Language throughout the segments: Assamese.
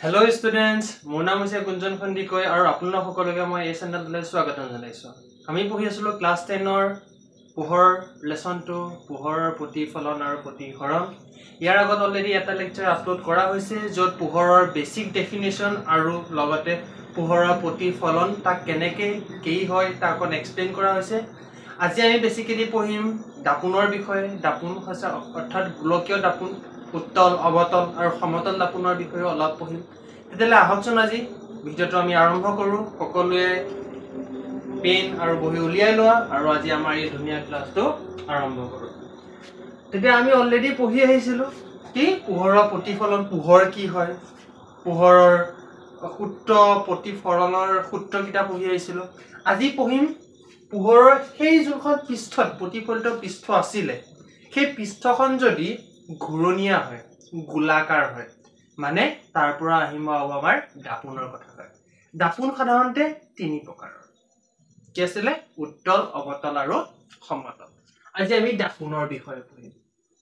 Hello students, মোৰ নাম হৈছে গুঞ্জন খন্দিকৈ আৰু আপোনালোক সকলোকে মই এই চেনেললৈ স্বাগতম জনাইছো। আমি পঢ়ি আছিলো ক্লাছ 10 ৰ পোহৰ লেসন 2 পোহৰৰ প্ৰতিফলন আৰু প্ৰতিহৰণ। ইয়াৰ আগত অলৰেডি এটা লেকচাৰ আপলোড কৰা হৈছে য'ত পোহৰৰ বেসিক ডেফিনিশন আৰু লগতে পোহৰৰ প্ৰতিফলন তাক কেনেকৈ কি হয় তাক এক্সপ্লেইন কৰা হৈছে। আজি আমি বেসিক্যালি পঢ়িম দাপুনৰ বিষয়ে। দাপুন হৈছে অৰ্থাৎ গোলকীয় দাপুন, উত্তল, অবতল আৰু সমতল দাপুনৰ বিষয়ে অলপ পঢ়িম। তেতিয়ালে আহকচোন আজি ভিডিওটো আমি আৰম্ভ কৰো। সকলোৱে পেন আৰু বহি উলিয়াই লোৱা আৰু আজি আমাৰ এই ধুনীয়া ক্লাছটো আৰম্ভ কৰো। তেতিয়া আমি অলৰেডি পঢ়ি আহিছিলো কি পোহৰৰ প্ৰতিফলন, পোহৰ কি হয়, পোহৰৰ সূত্ৰ, প্ৰতিফলনৰ সূত্ৰ কিটা পঢ়ি আহিছিলো। আজি পঢ়িম পোহৰৰ সেই যোনখন পৃষ্ঠত প্ৰতিফলিত পৃষ্ঠ আছিলে সেই পৃষ্ঠখন যদি ঘূৰণীয়া হয়, গোলাকাৰ হয়, মানে তাৰ পৰা আহিম আমাৰ দাপুনৰ কথা কয়। দাপুন সাধাৰণতে তিনি প্ৰকাৰৰ। কি আছিলে? উত্তল, অবতল আৰু সমতল। আজি আমি দাপুনৰ বিষয়ে পঢ়িম।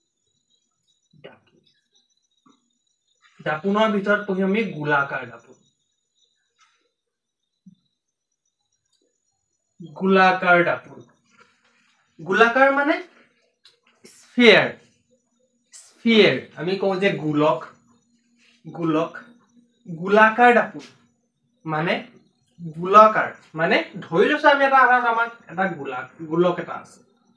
দাপুনৰ ভিতৰত পঢ়িম আমি গোলাকাৰ দাপুন। গোলাকাৰ দাপুন। গোলাকাৰ মানে স্ফিয়াৰ। স্ফিয়াৰ আমি কওঁ যে গোলক, গোলক। গোলাকাৰ দাপুন মানে গোলাকাৰ মানে ধৰি লৈছো আমি এটা গোলক এটা আছে।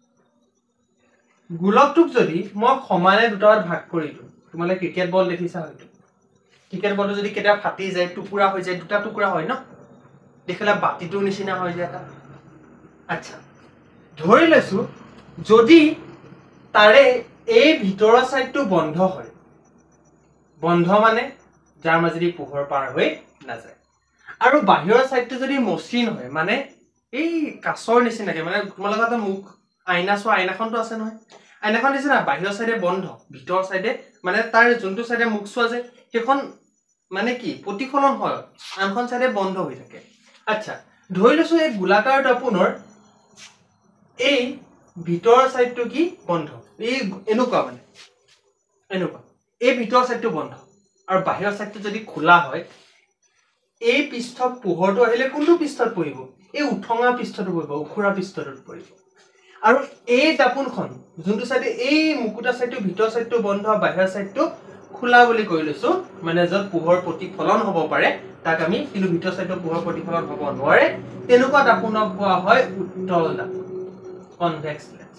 গোলকটোক যদি মই সমানে দুটাত ভাগ কৰি দিওঁ, তোমালোকে ক্ৰিকেট বল দেখিছা হয়তো। ক্ৰিকেট বলটো যদি কেতিয়া ফাটি যায়, টুকুৰা হৈ যায়, দুটা টুকুৰা হয় ন, দেখিলে বাতিটোৰ নিচিনা হৈ যায় এটা। আচ্ছা, ধৰি লৈছো যদি তাৰে এই ভিতৰৰ সাইডটো বন্ধ হয়, বন্ধ মানে যাৰ মাজেদি পোহৰ পাৰ হৈ নাযায়, আৰু বাহিৰৰ সাইডটো যদি মসৃণ হয়, মানে এই কাচৰ নিচিনাকে, মানে তোমালোকৰ মুখ আইনা চোৱা, আইনাখনটো আছে নহয়, আইনাখন নিচিনা বাহিৰৰ সাইডে বন্ধ, ভিতৰৰ সাইডে মানে তাৰ যোনটো সাইডে মুখ চোৱা যায় সেইখন মানে কি প্ৰতিফলন হয়, আনখন সাইডে বন্ধ হৈ থাকে। আচ্ছা, ধৰি লৈছো এই গোলাকাৰ দাপুনৰ এই ভিতৰৰ সাইডটো কি বন্ধ, এই এনেকুৱা মানে এনেকুৱা, এই ভিতৰৰ সাইডটো বন্ধ আৰু বাহিৰৰ সাইডটো যদি খোলা হয়, এই পৃষ্ঠত পোহৰটো আহিলে কোনটো পৃষ্ঠত পৰিব? এই উঠঙা পৃষ্ঠটো পৰিব, উখুৰা পৃষ্ঠটোত পৰিব। আৰু এই দাপুনখন যোনটো সাইডে এই মুকুতা সাইডটো ভিতৰৰ সাইডটো বন্ধ, বাহিৰৰ সাইডটো খোলা বুলি কৈ লৈছো, মানে য'ত পোহৰ প্ৰতিফলন হ'ব পাৰে তাক আমি, কিন্তু ভিতৰৰ সাইডটো পোহৰ প্ৰতিফলন হ'ব নোৱাৰে, তেনেকুৱা দাপুনক কোৱা হয় উত্তল দাপুন, কনভেক্স লেন্স।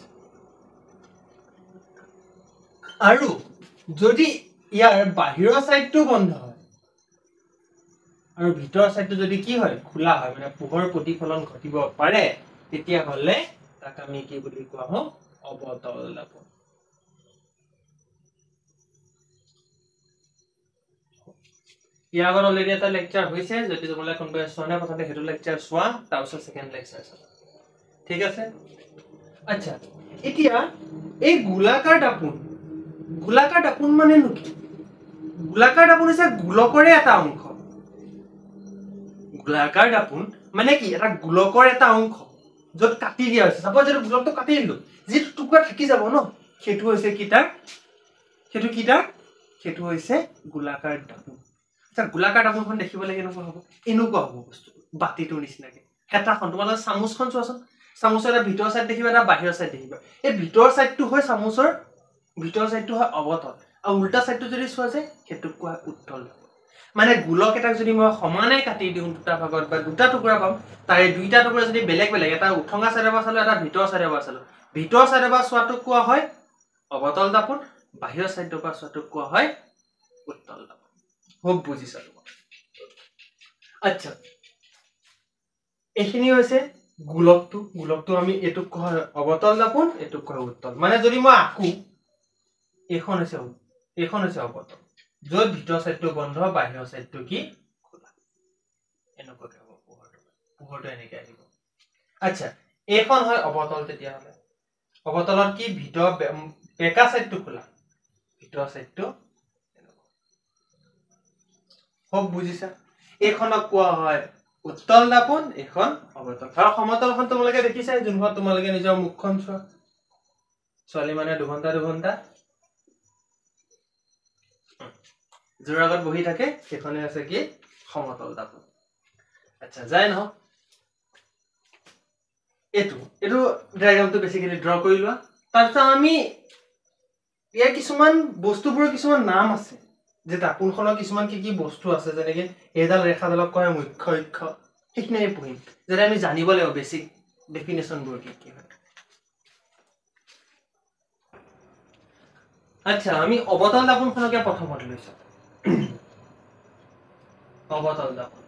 আৰু যদি ইয়াৰ বাহিৰৰ সাইডটো বন্ধ হয় আৰু ভিতৰৰ সাইডটো যদি কি হয় খোলা হয়, মানে পোহৰ প্ৰতিফলন ঘটিব পাৰে, তেতিয়া হলে তাক আমি কি বুলি কোৱা হয়? অবতল দাপুন। ইয়াৰ আগত অলৰেডি এটা লেকচাৰ হৈছে, যদি তোমালোকে কোনোবাই চোৱা নাই প্ৰথমতে সেইটো লেকচাৰ চোৱা, তাৰপিছত সেকেন্ড লেকচাৰ চাবা, ঠিক আছে? আচ্ছা, এতিয়া এই গোলাকাৰ দাপুন, গোলাকাৰ দাপুন মানে কি? গোলাকাৰ দাপুন হৈছে গোলকৰে এটা অংশ। গোলাকাৰ দাপুন মানে কি? এটা গোলকৰ এটা অংশ য'ত কাটি দিয়া হৈছে। সাপোজ যদি গোলকটো কাটি দিলো, যিটো টুকুৰা থাকি যাব ন, সেইটো হৈছে কি তাৰ? সেইটো কি তাৰ? সেইটো হৈছে গোলাকাৰ দাপুন। আচ্ছা, গোলাকাৰ দাপুনখন দেখিবলৈ কেনেকুৱা হ'ব? এনেকুৱা হ'ব বস্তুটো, বাতিটোৰ নিচিনাকে। হেতাখন, তোমালোকে চামুচখন চোৱাচোন, চামুচৰ এটা ভিতৰৰ সাইড দেখিবা, এটা বাহিৰৰ সাইড দেখিবা। এই ভিতৰৰ সাইডটো হয় চামুচৰ, ভিতৰৰ সাইডটো হয় অবতল, আৰু উল্টা সাইডটো যদি চোৱা যায় সেইটোক কোৱা উত্তল দাপুন। মানে গোলক এটাক যদি মই সমানে কাটি দিওঁ দুটা ভাগত, বা দুটা টুকুৰা পাম, তাৰে দুইটা টুকুৰা যদি বেলেগ বেলেগ, এটা উঠঙা সাইডৰ পৰা চালো, এটা ভিতৰৰ সাইডৰ পৰা চালো, ভিতৰৰ সাইডৰ পৰা চোৱাটোক কোৱা হয় অবতল দাপুন, বাহিৰৰ সাইডৰ পৰা চোৱাটোক কোৱা হয় উত্তল দাপুন। খুব বুজিছা তোমাক? আচ্ছা, এইখিনি হৈছে গোলকটো। গোলকটো আমি এইটোক কোৱা হয় অবতল দাপুন, এইটোক কোৱা হয় উত্তল। মানে যদি মই আকো, এইখন হৈছে অবতল, য'ত ভিতৰৰ সাইডটো বন্ধ, বাহিৰৰ সাইডটো কি খোলা, এনেকুৱাকে হ'ব পোহৰটো, পোহৰটো এনেকে আহিব। আচ্ছা, এইখন হয় অবতল। তেতিয়াহ'লে অবতলত কি? ভিতৰ বেকা সাইডটো খোলা, ভিতৰৰ সাইডটো এনেকুৱা। খুব বুজিছা? এইখনক কোৱা হয় উত্তল দাপুন, এইখন অবতল। আৰু সমতলখন তোমালোকে দেখিছাই, যোনখন তোমালোকে নিজৰ মুখখন চোৱা, ছোৱালী মানে দুঘণ্টা যোৰ আগত বহি থাকে সেইখনে আছে কি সমতল দাপোন আচ্ছা যায় ন এটো ডায়াগ্ৰামটো বেসিক্যালি ড্ৰ কৰি লোৱা তাৰপিছত আমি ইয়াৰ কিছুমান বস্তুবোৰৰ কিছুমান নাম আছে যে দাপোনখনৰ কিছুমান কি বস্তু আছে যেনেকে এডাল ৰেখাডালক কয় মুখ্য অক্ষ সেইখিনি পঢ়িম যেনে আমি জানিব লাগিব বেসিক ডেফিনেশনবোৰ কি হয় আচ্ছা আমি অবতল দাপোনখনকে প্ৰথমত লৈছো অবতল দাপোন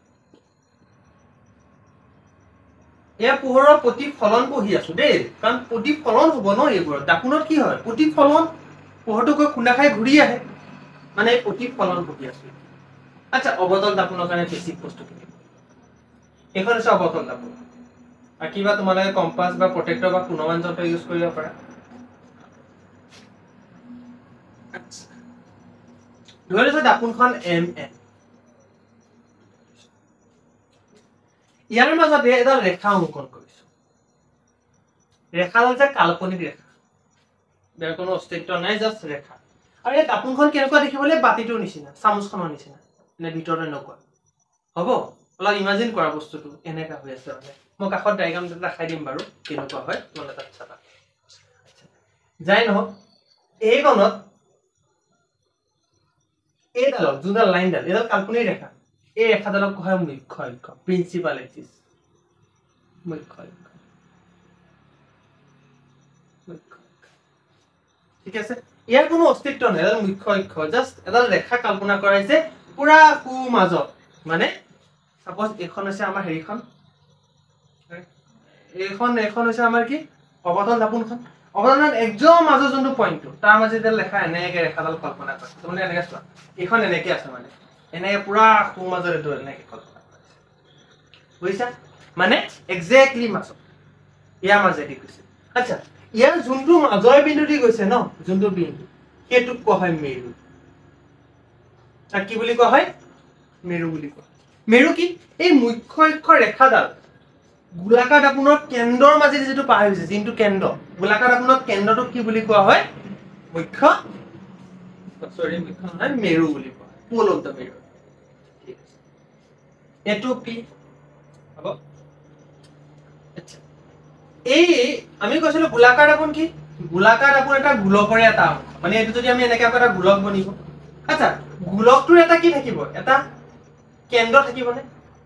এয়া পোহৰৰ প্ৰতিফলন পঢ়ি আছো দেই কাৰণ প্ৰতিফলন হ'ব ন এইবোৰ দাপোনত কি হয় প্ৰতিফলন পোহৰটো গৈ খুন্দা খাই ঘূৰি আহে মানে প্ৰতিফলন পঢ়ি আছো আচ্ছা অবতল দাপোনৰ কাৰণে বেসিক বস্তু কি এখন আছে অবতল দাপোন আৰু কিবা তোমালোকে কম্পাস বা প্ৰটেক্টৰ বা পুনমান যন্ত্ৰ ইউজ কৰিব পাৰা ধৰি লৈছো দাপোনখন এম এন ইয়াৰ মাজতে এডাল ৰেখা অংকন কৰিছো ৰেখাডাল যে কাল্পনিক ৰেখা ইয়াৰ কোনো অস্তিত্ব নাই জাস্ট ৰেখা আৰু এই দাপোনখন কেনেকুৱা দেখিবলৈ বাতিটোৰ নিচিনা চামুচখনৰ নিচিনা নে ভিতৰতে নকয় হ'ব অলপ ইমাজিন কৰা বস্তুটো এনেকা হৈ আছে মানে মই কাষত ডায়াগ্ৰামটো দেখাই দিম বাৰু কেনেকুৱা হয় তোমালোকে তাত চাবা যাই নহওক এইকণত এইডালক যোনডাল লাইনডাল এইডাল কাল্পনিক ৰেখা এই ৰেখাডালক কোৱা হয় মুখ্য অক্ষ প্ৰিন্সিপাল এক্সিস মুখ্য অক্ষ ঠিক আছে ইয়াৰ কোনো অস্তিত্ব নাই এডাল মুখ্য অক্ষ জাস্ট এডাল ৰেখা কল্পনা কৰাইছে পুৰা কু মাজত মানে সাপোজ এখন আছে আমাৰ হেৰিখন এখন হৈছে আমাৰ কি অবতল দাপোনখন অবতলত একদম মাজৰ যোনটো পইণ্টটো তাৰ মাজে এডাল ৰেখা এনেকে ৰেখাডাল কল্পনা কৰিছে তুমি এনেকে চোৱা এখন এনেকে আছে মানে এনেকে পুৰা কু মাজৰ এটো এনেকে কল্পনা কৰিছে বুজিছা মানে এক্স্যাক্টলি মাজত ইয়াৰ মাজেদি গৈছে আচ্ছা ইয়াৰ যোনটো মাজৰ বিন্দুটি গৈছে ন যোনটো বিন্দু সেইটোক কোৱা হয় মেৰু কি বুলি কোৱা হয় মেৰু বুলি কোৱা মেৰু কি এই মুখ্য অক্ষ ৰেখাডাল গোলাকাৰ দাপোনৰ কেন্দ্ৰৰ মাজেদি যেটো পাৰ হৈছে জিনটো কেন্দ্ৰ গোলাকাৰ দাপোনৰ কেন্দ্ৰটো কি বুলি কোৱা হয় মুখ্য নহয় মেৰু বুলি কোৱা হয় পোল অফ দা মেৰু ঠিক আছে এটো পি হ'ব আচ্ছা এই আমি কৈছিলো গোলাকাৰ দাপোন কি গোলাকাৰ দাপোন এটা গোলকৰে এটা অংশ মানে এটো যদি আমি এনেকা এটা গোলক বনিব আচ্ছা গোলকটোৰ এটা কি থাকিব এটা কেন্দ্ৰ থাকিবনে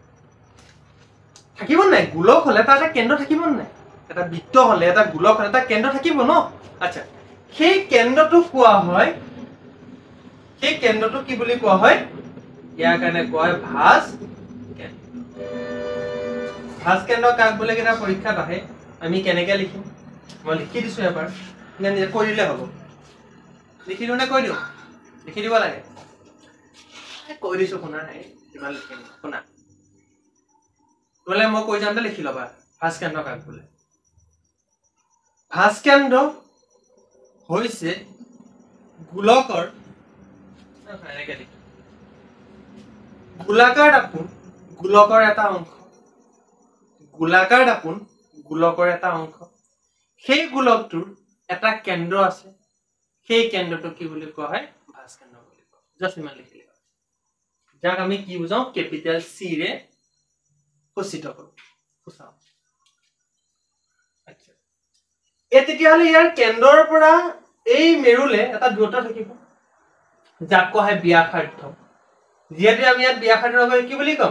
থাকিব নাই গোলক হলে তাৰ এটা কেন্দ্ৰ থাকিব নাই এটা বৃত্ত হলে এটা গোলক হলে এটা কেন্দ্ৰ থাকিব ন আচ্ছা সেই কেন্দ্ৰটো কোৱা হয় সেই কেন্দ্ৰটো কি বুলি কোৱা হয় ইয়াৰ কাৰণে কোৱা হয় ভাঁজ কেন্দ্ৰ কাক বোলে কেটা পৰীক্ষাত আহে আমি কেনেকে লিখিম মই লিখি দিছো এবাৰ নিজে কৰিলে হ'ব লিখি দিও নে কৈ দিও লিখি দিব লাগে কৈ দিছো শুনা নাই কিমান লিখিম শুনা তোলে মই কৈ যাম লিখি লবা ভাঁজ কেন্দ্ৰ কাক বোলে ভাঁজ কেন্দ্ৰ হৈছে গোলকৰ এনেকে লিখি গোলাকাৰ দাপোন গোলকৰ এটা অংশ গোলাকাৰ দাপোন গোলকৰ এটা অংশ সেই গোলকটোৰ এটা কেন্দ্ৰ আছে সেই কেন্দ্ৰটো কি বুলি কোৱা হয় ভাঁজ কেন্দ্ৰ বুলি কোৱা জাস্ট ইমান লিখিলে যাক আমি কি বুজাও ক্যাপিটাল সি ৰে সূচিত কৰো বুজাও আচ্ছা তেতিয়া হলে ইয়াৰ কেন্দ্ৰৰ পৰা এই মেৰুলে এটা দূৰত্ব থাকিব যাক কোৱা হয় ব্যাসাৰ্ধ যিহেতু আমি ইয়াত ব্যাসাৰ্ধ কি বুলি কম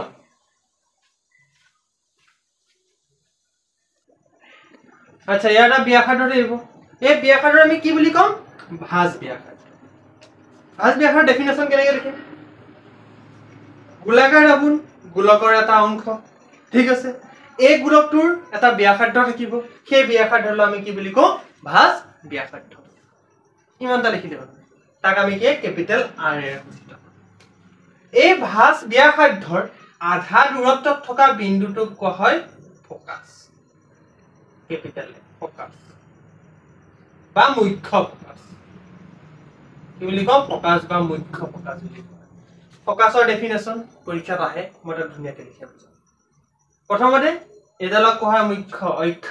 আচ্ছা ইয়াৰ নাম ব্যাসাৰ্ধ থাকিব এই ব্যাসাৰ্ধ আমি কি বুলি কম ভাঁজ ব্যাসাৰ্ধ ডেফিনেশন কেনেকৈ লিখিম গোলাকাৰ দাপোন গোলকৰ এটা অংশ ঠিক আছে এই গোলকটোৰ এটা ব্যাসাৰ্ধ থাকিব সেই ব্যাসাৰ্ধলৈ আমি কি বুলি কওঁ ভাঁজ ব্যাসাৰ্ধ ইমানটা লিখি দিব তাক আমি কি ক্যাপিটাল আৰ এ সূচিত এই ভাঁজ ব্যাসাৰ্ধৰ আধা দূৰত্বত থকা বিন্দুটোক কোৱা হয় ফোকাস ক্যাপিটাল ফোকাস বা মুখ্য ফোকাস কি বুলি কওঁ ফোকাস বা মুখ্য ফোকাস বুলি কয় ফোকাসৰ ডেফিনেশন পৰীক্ষাত আহে মই এটা ধুনীয়াকৈ লিখি বুজাম প্ৰথমতে এডালক কোৱা হয় মুখ্য অক্ষ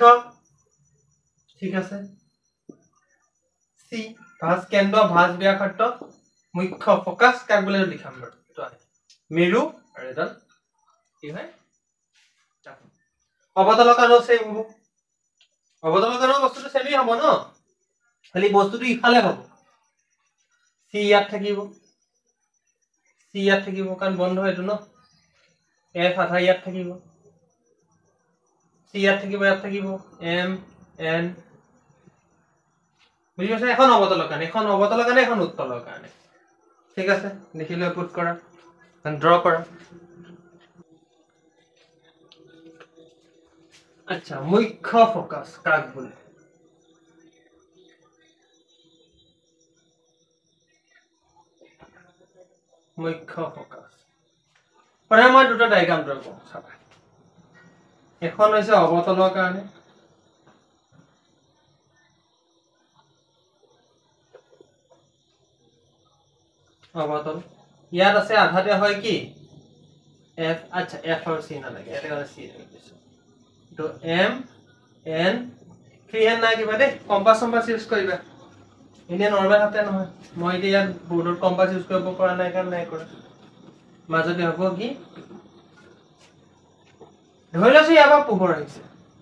ঠিক আছে সি ভাঁজ কেন্দ্ৰ ভাঁজ ব্যাসাৰ্ধ মুখ্য ফোকাস কাক বলে লিখাম বাৰু তো মেৰু আৰু এডাল কি হয় চাপন অবতলকানো সেম হ'ব অবতলকানো বস্তুটো সেমই হ'ব ন খালি বস্তুটো ইফালে হ'ব সি ইয়াত থাকিব কাৰণ বন্ধ এটো ন এফ আধা ইয়াত থাকিব সি ইয়াত থাকিব এম এন বুঝি পাইছে এখন অবতলকান এখন উত্তলকান ঠিক আছে দেখিলে পুট কৰা ড্ৰ কৰা আচ্ছা মুখ্য ফোকাস কাক বলে মুখ্য ফোকাস পরে মই দুটো ডায়াগ্রাম ড্ৰ কৰোঁ চাবা এখন হৈছে অবতলৰ কাৰণে অবতল ইয়াত আছে আধাতে হয় কি এফ আচ্ছা এফ আৰু সি না লাগে এটা সি দিছো তো এম এন ফ্রি হ্যান্ড নাই কিবা দে কম্পাস ইউজ কৰিবা এনে নরমাল হাতে নহয় মই এতিয়া ইয়াত বোৰ্ডৰ কম্পাস ইউজ কৰিব পৰা নাই কাৰণ নাই কৰা মাজতে হ'ব কি ধৰি লৈছো ইয়াৰ পৰা পোহৰ আহিছে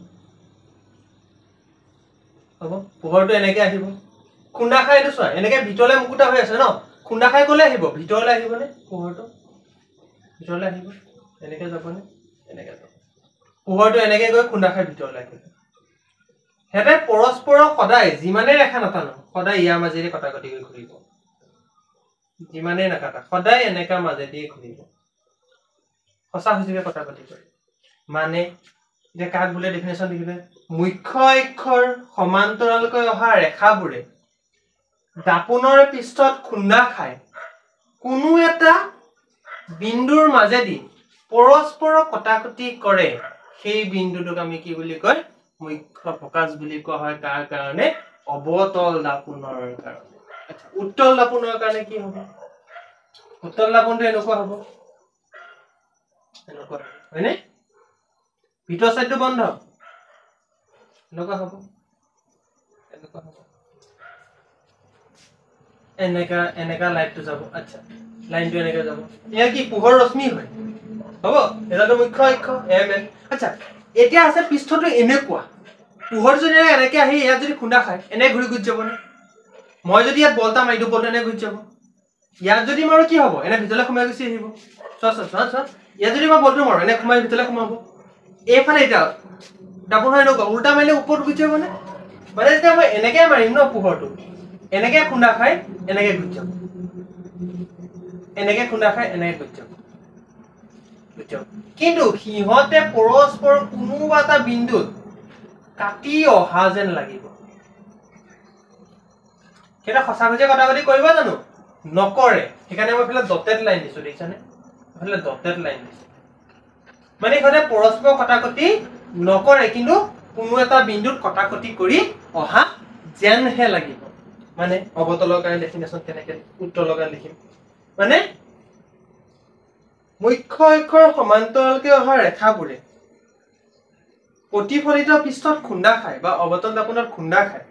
হ'ব পোহৰটো এনেকে আহিব খুন্দা খাই দিছো এনেকে ভিতৰলে মুকুটা হৈ আছে ন খুন্দা খাই গলে আহিব ভিতৰলে আহিবনে পোহৰটো ভিতৰলে আহিব এনেকে যাবনে এনেকে যাব পোহৰটো এনেকে গৈ খুন্দা খাই ভিতৰলে আহিব হেতে পৰস্পৰ সদায় যিমানে ৰেখা নাটানো সদায় ইয়াৰ মাজেৰে কটাকটি কৰি ঘূৰিব যিমানে নাকাটা সদায় এনেকা মাজেদি ঘূৰিব সঁচা হৈছিবে কটাকটি কৰি মানে যে কাক বোলে ডেফিনেশন দেখিলে মুখ্য অক্ষৰ সমান্তৰালকৈ অহা ৰেখাবোৰে দাপোনৰ পৃষ্ঠত খুন্দা খায় কোনো এটা বিন্দুৰ মাজেদি পৰস্পৰ কটাকটি কৰে সেই বিন্দুটোক আমি কি বুলি কয় মুখ্য ফোকাস বুলি কোৱা হয় কাৰ কাৰণে অবতল দাপোনৰ কাৰণে আচ্ছা উত্তল দাপোনৰ কাৰণে কি হ'ব উত্তল দাপোনটো এনেকুৱা হ'ব এনেকুৱা হয়নে ভিতৰ সাইডটো বন্ধ এনেকুৱা হ'ব এনেকা লাইটটো যাব আচ্ছা লাইনটো এনেকা যাব এয়া কি পোহৰ ৰশ্মি হয় হ'ব এটাটো মুখ্য অক্ষ এম এন আচ্ছা এতিয়া আছে পৃষ্ঠটো এনেকুৱা পোহৰ যদি এনেকে আহি ইয়াত যদি খুন্দা খায় এনে ঘূৰি গুচি যাব নে মই যদি ইয়াত বলটা মাৰি দিও বলটা এনে ঘূৰি যাব ইয়াত যদি মাৰো কি হ'ব এনে ভিতৰলে সোমাই গুচি আহিব চোৱা ইয়াত যদি মই বলটো মাৰো এনে সোমাই ভিতৰলে সোমাব এইফালে এটা দাপোন হয় এনেকুৱা উল্টা মাৰিলে ওপৰত গুচি যাব নে মানে যেতিয়া মই এনেকে মাৰিম ন পোহৰটো এনেকে খুন্দা খাই এনেকে গুচি যাব এনেকে খুন্দা খাই এনেকে গুচি যাব কিন্তু সিহঁতে পৰস্পৰ কোনোবা এটা বিন্দুত কাটি অহা যেন লাগিব কেটা সঁচা হৈছে কটাকটি কৰিব জানো নকৰে সেইকাৰণে মই ফেলে ডটেড লাইন দিছো দেখিছানে ফেলে ডটেড লাইন দিছো মানে ইহঁতে পৰস্পৰ কটাকটি নকৰে কিন্তু কোনো এটা বিন্দুত কটাকটি কৰি অহা যেনহে লাগিব মানে অবতলৰ কাৰণে ডেফিনেশন কেনেকে উত্তলৰ কাৰণে লিখিম মানে মুখ্য অক্ষৰ সমান্তৰালকৈ অহা ৰেখাবোৰে প্ৰতিফলিত পৃষ্ঠত খুন্দা খায় বা অবতল দাপোনত খুন্দা খায়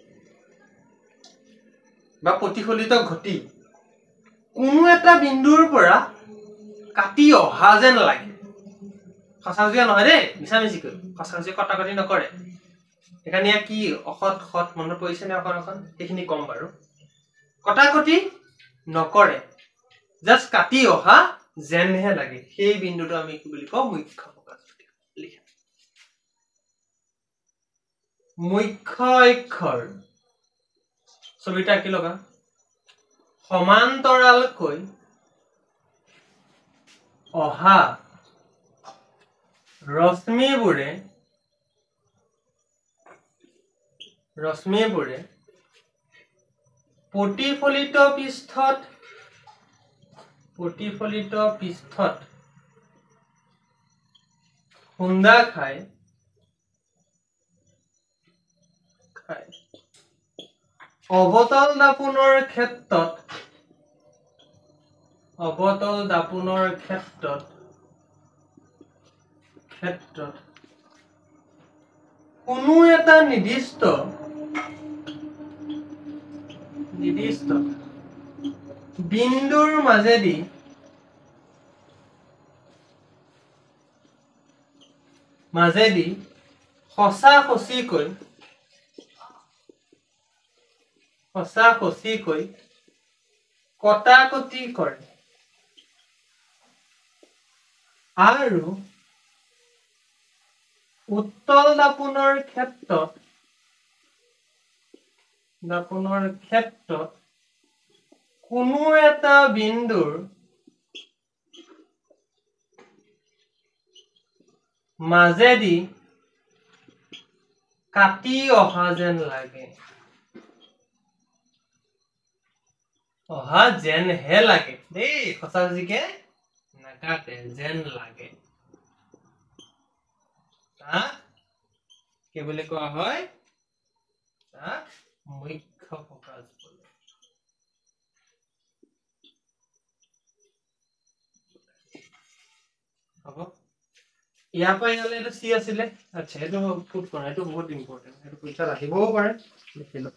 বা প্ৰতিফলিত ঘটি কোনো এটা বিন্দুৰ পৰা কাটি অহা যেন লাগে সঁচাজীয়া নহয় দেই মিছামিছি কৈ সঁচাজীয়া কটাকটি নকৰে এখানে কি অখত খত মনত পৰিছে নে অখন এইখিনি কম বাৰু কটাকটি নকৰে জাস্ট কাটি অহা যেনহে লাগে সেই বিন্দুটো আমি কি বুলি কওঁ মুখ্য ফোকাস লিখা মুখ্য অক্ষৰ ছবিটা কি লগা সমান্তৰালকৈ অহা ৰশ্মিবোৰে প্ৰতিফলিত পৃষ্ঠত খুন্দা খায় অবতল দাপোনৰ ক্ষেত্ৰত কোনো এটা নিৰ্দিষ্ট বিন্দুৰ মাজেদি সঁচা খচিকৈ কটাকটি কৰে আৰু উত্তল দাপোনৰ ক্ষেত্ৰত কোনো এটা বিন্দুৰ মাজেদি কাটি অহা যেন লাগে দেই সঁচাকে নাকাটে যেন লাগে কি বুলি কোৱা হয় তাক মুখ্য ফোকাস বোলে হ'ব ইয়াৰ পৰা ইয়ালে এটা সি আছিলে আচ্ছা এইটো ফুট কৰা এইটো বহুত ইম্পৰ্টেন্ট এইটো পৰীক্ষাত আহিবও পাৰে লিখিলো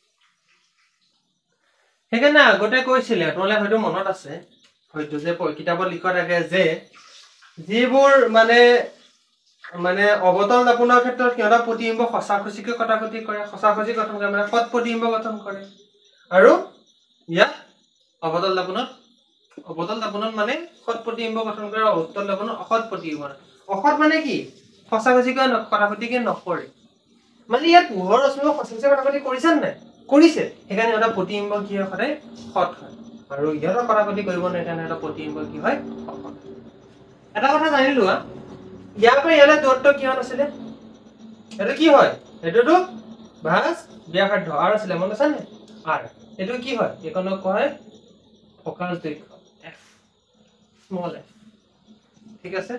সেইকাৰণে আগতে কৈছিলে তোমালে হয়তো মনত আছে হয়তো যে কিতাপত লিখা থাকে যে যিবোৰ মানে অবতল দাপোনৰ ক্ষেত্ৰত কিয়টা প্ৰতিবিম্ব সঁচাখচিকৈ কটাকটি কৰে সঁচাখচি গঠন কৰে মানে পদ প্ৰতিবিম্ব গঠন কৰে আৰু ইয়া অবতল দাপোনত মানে পদ প্ৰতিবিম্ব গঠন কৰে উত্তল দাপোনত অসৎ প্ৰতিবিম্ব অসৎ মানে কি সঁচাখচিকৈ কটাকটিকে নকৰে মানে ইয়াত পোহৰ ৰশ্মি সঁচাখচি কটাকটি কৰিছে নাই কৰিছে সেইকাৰণে এটা প্ৰতিবিম্ব কি হয় সদায় সৎ হয় আৰু ইয়াৰ কটাকটি কৰিব নাই কাৰণে এটা প্ৰতিবিম্ব কি হয় অসৎ এটা কথা জানিলো ইয়াৰ পৰা ইয়ালে দূৰত্ব কিমান আছিলে এটা কি হয় এটোটো ভাজ ব্যাসাৰ্ধ আর আছিলে মন আছে নে আর এটো কি হয় একনক কয় ফোকাস দৈৰ্ঘ্য f স্মল f ঠিক আছে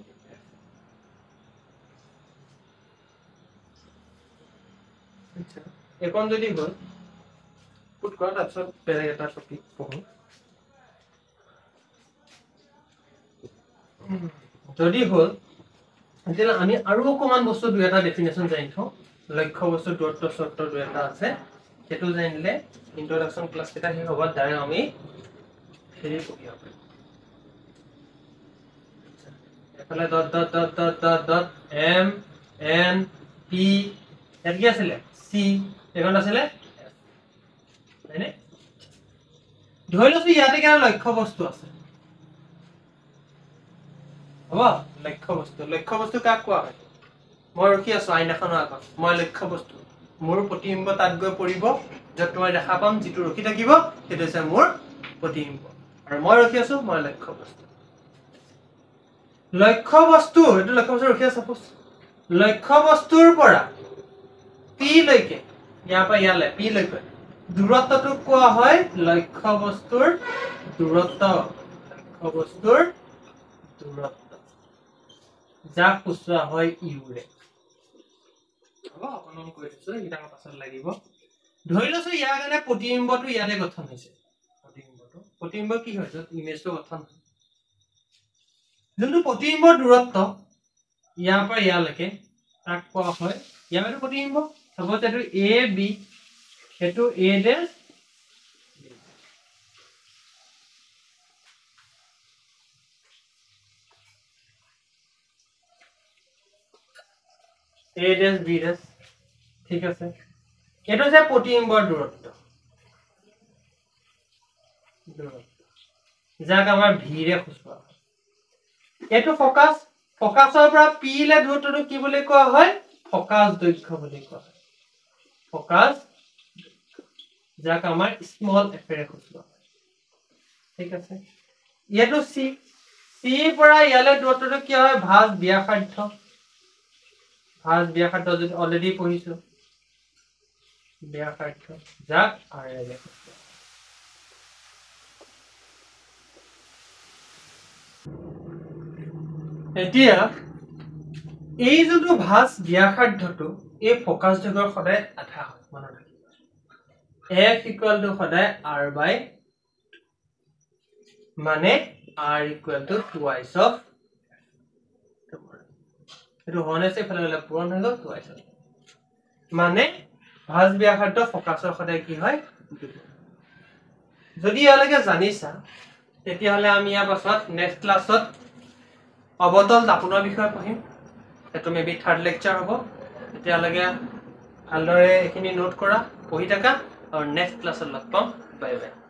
আচ্ছা এখন যদি হল পুট কৰা তাৰপিছত বেলেগ এটা টপিক পঢ়ো যদি হল এতিয়া আমি আৰু অকমান বস্তু দুই এটা ডেফিনেশন জানি থওঁ লক্ষ্য বস্তু দূৰত্ব শর্ত দুই এটা আছে সেটো জানিলে ইন্ট্রোডাকশন ক্লাস এটা হে হ'ব ডাইৰেক্ট আমি হেৰি পঢ়িব পাৰিম এফালে dot dot dot dot dot dot m n p এত কি আছিল c এখন আছিল হয়নে ধৰি লৈছো ইয়াতে কেনে লক্ষ্য বস্তু আছে হ'ব লক্ষ্য বস্তু কাক কোৱা হয় মই ৰখি আছো আইনাখনৰ আগত মই লক্ষ্য বস্তু মোৰ প্ৰতিবিম্ব তাত গৈ পৰিব যত মই দেখা পাম যেটো ৰখি থাকিব সেইটো হৈছে মোৰ প্ৰতিবিম্ব আৰু মই ৰখি আছো মই লক্ষ্য বস্তু এটো লক্ষ্য বস্তু ৰখি আছে লক্ষ্য বস্তুৰ পৰা p লৈকে ইয়াৰ পৰা ইয়ালে p লৈকে দূৰত্বটো কোৱা হয় লক্ষ্য বস্তুৰ দূৰত্ব যা কুচৰা হয় ইউৰে হ'ব অকনমান কৈ দিছো এটা পাছত লাগিব ধৰি লৈছো ইয়াৰ কাৰণে প্ৰতিবিম্বটো ইয়াতে গঠন হৈছে প্ৰতিবিম্ব কি হৈছে ইমেজটো গঠন যোনটো প্ৰতিবিম্বৰ দূৰত্ব ইয়াৰ পৰা ইয়ালৈকে তাক কোৱা হয় ইয়াৰ প্ৰতিবিম্ব সবত এটো a b এটো a ডেশ a ডেশ b ডেশ ঠিক আছে এটো যে প্ৰতিবিম্বৰ দূৰত্ব যাক আমাৰ v ৰে খুচুৱা এটো ফোকাসৰ পৰা p লে দূৰত্বটো কি বুলি কোৱা হয় ফোকাস দৈৰ্ঘ্য বুলি কোৱা হয় ফোকাস যাক আমাৰ স্মল f ৰে খুচুৱা ঠিক আছে এটো c পৰা ইয়ালে দূৰত্বটো কি হয় ভাজ ব্যাসাৰ্ধ যদি অলৰেডি পঢ়িছো ব্যাসাৰ্ধ যাক r ৰে খুচুৱা এতিয়া এই যোনটো ভাজ ব্যাসাৰ্ধটো এই ফোকাস দৈৰ্ঘ্যৰ সদায় আধা হয় মনত ৰাখিব f = সদায় r by মানে r = twice of এটো হনেছে ফেলে পূৰণ হৈ গল twice of মানে ভাজ ব্যাসাৰ্ধ ফোকাসৰ সদায় কি হয় যদি ইয়ালৈকে জানিছা তেতিয়াহ'লে আমি ইয়াৰ পাছত নেক্সট ক্লাছত অবতল দাপোনৰ বিষয়ে পঢ়িম সেইটো মেবি থাৰ্ড লেকচাৰ হ'ব তেতিয়ালৈকে ভালদৰে এইখিনি নোট কৰা পঢ়ি থাকা আৰু নেক্সট ক্লাছত লগ পাম বাই বাই